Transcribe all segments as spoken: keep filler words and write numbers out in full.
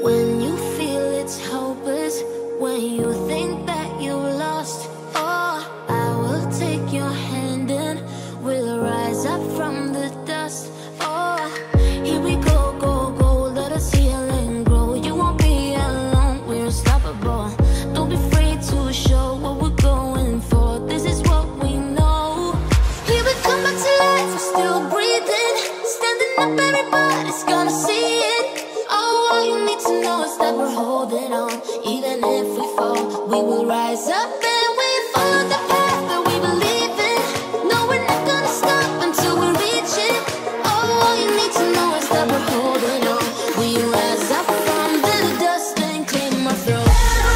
When you feel it's hopeless, when you think that you lost, oh, I will take your hand and we'll rise up from the dust. Oh, here we go, go, go, let us heal and grow. You won't be alone, we're unstoppable. Don't be afraid to show what we're going for. This is what we know. Here we come back to life, we're still breathing. Standing up, everybody's gonna see it. Oh, all you need to know is that we're holding on. Even if we fall, we will rise up and we follow the path that we believe in. No, we're not gonna stop until we reach it. Oh, all you need to know is that we're holding on. We rise up from the dust and claim our throne.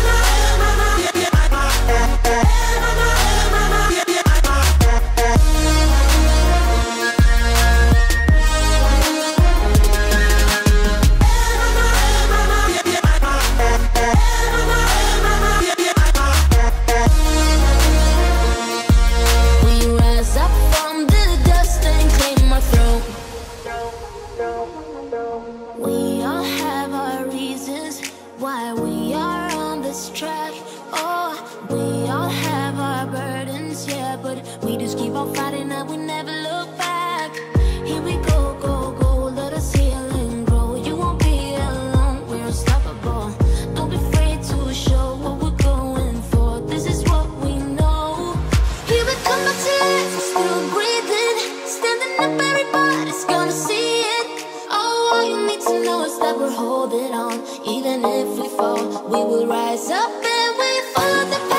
We all have our reasons why we are on this track. Oh, we all have our burdens, yeah, but we just keep on fighting and we never look back. Here we go, go, go, let us heal and grow. You won't be alone, we're unstoppable. Don't be afraid to show what we're going for. This is what we know. Here we come back to life, we're still breathing. Standing up, everybody's gonna see it. All you need to know is that we're holding on. Even if we fall, we will rise up and we follow the path.